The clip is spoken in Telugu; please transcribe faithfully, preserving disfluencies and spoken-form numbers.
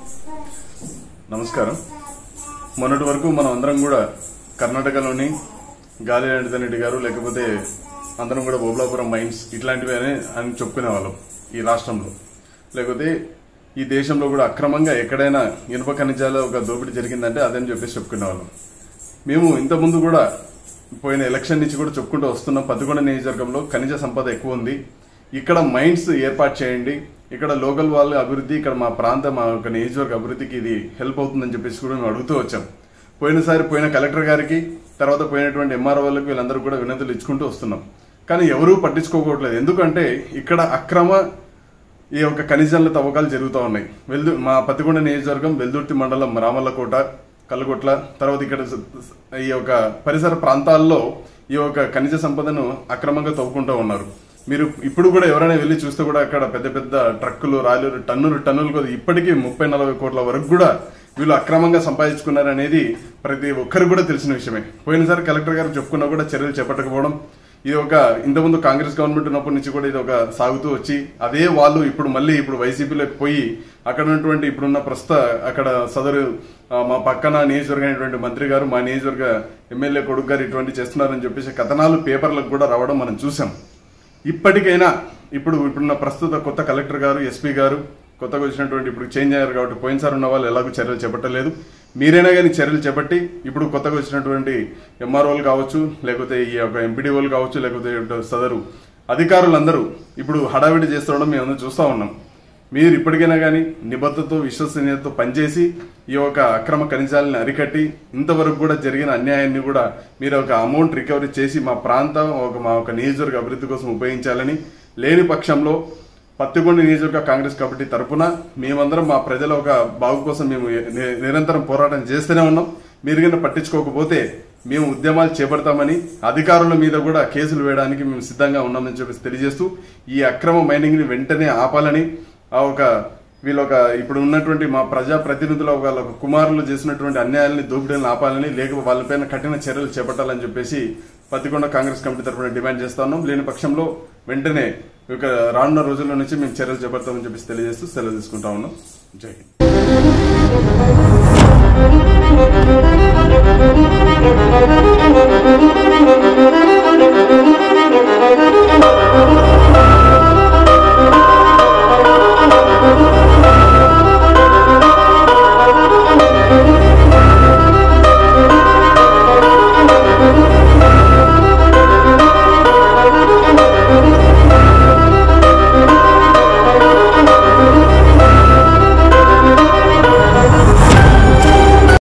నమస్కారం. మొన్నటి వరకు మనం అందరం కూడా కర్ణాటకలోని గాలి రంజిత్ రెడ్డి గారు లేకపోతే అందరం కూడా బొబ్లాపురం మైన్స్ ఇట్లాంటివి అని అని చెప్పుకునే వాళ్ళం. ఈ రాష్ట్రంలో లేకపోతే ఈ దేశంలో కూడా అక్రమంగా ఎక్కడైనా ఇనుప ఖనిజాల ఒక దోపిడీ జరిగిందంటే అదని చెప్పేసి చెప్పుకునే వాళ్ళం. మేము ఇంతకుముందు కూడా పోయిన ఎలక్షన్ నుంచి కూడా చెప్పుకుంటూ వస్తున్నాం. పత్తికొండ నియోజకవర్గంలో ఖనిజ సంపద ఎక్కువ ఉంది, ఇక్కడ మైన్స్ ఏర్పాటు చేయండి, ఇక్కడ లోకల్ వాళ్ళ అభివృద్ధి, ఇక్కడ మా ప్రాంత మా యొక్క నియోజకవర్గ అభివృద్ధికి ఇది హెల్ప్ అవుతుందని చెప్పేసి కూడా మేము అడుగుతూ వచ్చాం. పోయినసారి పోయిన కలెక్టర్ గారికి తర్వాత పోయినటువంటి ఎంఆర్ఓ వాళ్ళకి వీళ్ళందరూ కూడా వినతులు ఇచ్చుకుంటూ వస్తున్నాం. కానీ ఎవరూ పట్టించుకోకూడలేదు. ఎందుకంటే ఇక్కడ అక్రమ ఈ యొక్క ఖనిజాల తవ్వకాలు జరుగుతూ ఉన్నాయి. వెల్దు మా పత్తికొండ నియోజకవర్గం వెల్దుర్తి మండలం రామల్లకోట, కల్లగొట్ల, తర్వాత ఇక్కడ ఈ యొక్క పరిసర ప్రాంతాల్లో ఈ యొక్క ఖనిజ సంపదను అక్రమంగా తవ్వుకుంటూ ఉన్నారు. మీరు ఇప్పుడు కూడా ఎవరైనా వెళ్లి చూస్తే కూడా అక్కడ పెద్ద పెద్ద ట్రక్కులు రాయలు టన్నులు టన్నులు ఇప్పటికీ ముప్పై నలభై కోట్ల వరకు కూడా వీళ్ళు అక్రమంగా సంపాదించుకున్నారనేది ప్రతి ఒక్కరికి కూడా తెలిసిన విషయమే. పోయినసారి కలెక్టర్ గారు చెప్పుకున్నా కూడా చర్యలు చేపట్టకపోవడం, ఇది ఒక ఇంతకుముందు కాంగ్రెస్ గవర్నమెంట్ ఉన్నప్పటి నుంచి కూడా ఇది ఒక సాగుతూ వచ్చి అదే వాళ్ళు ఇప్పుడు మళ్ళీ ఇప్పుడు వైసీపీలోకి పోయి అక్కడ ఉన్నటువంటి ఇప్పుడున్న ప్రస్తుత అక్కడ సదరు మా పక్కన నియోజకవర్గం మంత్రి గారు మా నియోజకవర్గ ఎమ్మెల్యే కొడుకు గారు ఇటువంటి చేస్తున్నారని చెప్పేసి కథనాలు పేపర్లకు కూడా రావడం మనం చూసాం. ఇప్పటికైనా ఇప్పుడు ఇప్పుడున్న ప్రస్తుత కొత్త కలెక్టర్ గారు, ఎస్పీ గారు కొత్తగా వచ్చినటువంటి ఇప్పుడు చేంజ్ అయ్యారు కాబట్టి పోయినసారి ఉన్న వాళ్ళు ఎలాగో చర్యలు చేపట్టలేదు. మీరైనా కానీ చర్యలు చేపట్టి ఇప్పుడు కొత్తగా వచ్చినటువంటి ఎంఆర్ఓలు కావచ్చు, లేకపోతే ఈ యొక్క ఎంపీడీఓలు కావచ్చు, లేకపోతే సదరు అధికారులందరూ ఇప్పుడు హడావిడి చేస్తుండడం మేము చూస్తూ ఉన్నాం. మీరు ఇప్పటికైనా కానీ నిబద్ధతతో విశ్వసనీయతతో పనిచేసి ఈ యొక్క అక్రమ ఖనిజాలను అరికట్టి ఇంతవరకు కూడా జరిగిన అన్యాయాన్ని కూడా మీరు ఒక అమౌంట్ రికవరీ చేసి మా ప్రాంతం ఒక మా ఒక నియోజకవర్గ అభివృద్ధి కోసం ఉపయోగించాలని, లేని పక్షంలో పత్తికొండ నియోజకవర్గ కాంగ్రెస్ కమిటీ తరఫున మేమందరం మా ప్రజల ఒక బాగు కోసం మేము నిరంతరం పోరాటం చేస్తూనే ఉన్నాం. మీరు కింద పట్టించుకోకపోతే మేము ఉద్యమాలు చేపడతామని, అధికారుల మీద కూడా కేసులు వేయడానికి మేము సిద్ధంగా ఉన్నామని చెప్పేసి తెలియజేస్తూ ఈ అక్రమ మైనింగ్ ని వెంటనే ఆపాలని, ఆ ఒక వీళ్ళొక ఇప్పుడు ఉన్నటువంటి మా ప్రజా ప్రతినిధుల వాళ్ళ కుమారులు చేసినటువంటి అన్యాయాలని దోపిడీలను ఆపాలని, లేకపోతే వాళ్ళపైన కఠిన చర్యలు చేపట్టాలని చెప్పేసి పత్తికొండ కాంగ్రెస్ కమిటీ తరఫున డిమాండ్ చేస్తా ఉన్నాం. లేని పక్షంలో వెంటనే ఇక రానున్న రోజుల నుంచి మేము చర్యలు చేపడతామని చెప్పేసి తెలియజేస్తూ సెలవు తీసుకుంటా ఉన్నాం. జై హింద్.